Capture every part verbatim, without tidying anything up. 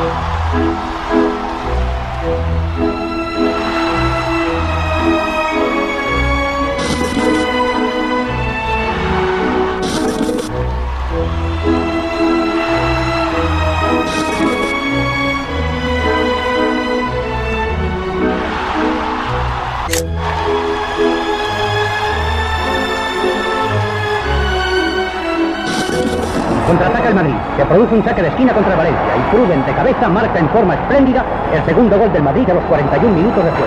Contraataca el Madrid, que produce un saque de esquina contra el Valencia, y Pruden de cabeza marca en forma espléndida el segundo gol del Madrid a los cuarenta y un minutos de juego.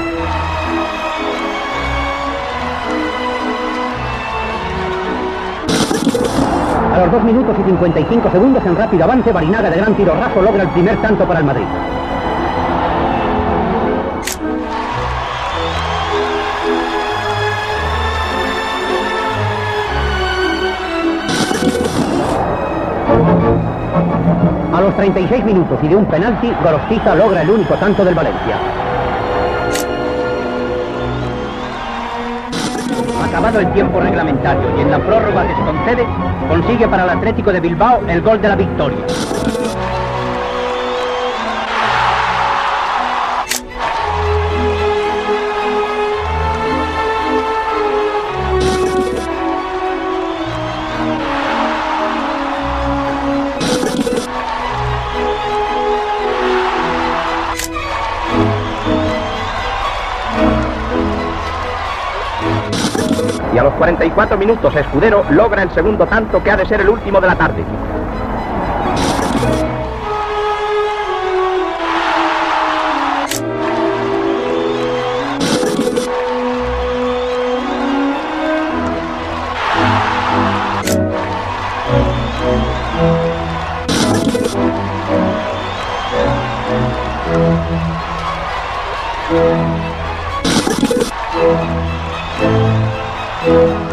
A los dos minutos y cincuenta y cinco segundos, en rápido avance, Barinaga de gran tiro raso logra el primer tanto para el Madrid. A los treinta y seis minutos y de un penalti, Gorostiza logra el único tanto del Valencia. Acabado el tiempo reglamentario y en la prórroga que se concede, consigue para el Atlético de Bilbao el gol de la victoria. Y a los cuarenta y cuatro minutos, Escudero logra el segundo tanto, que ha de ser el último de la tarde. Thank you.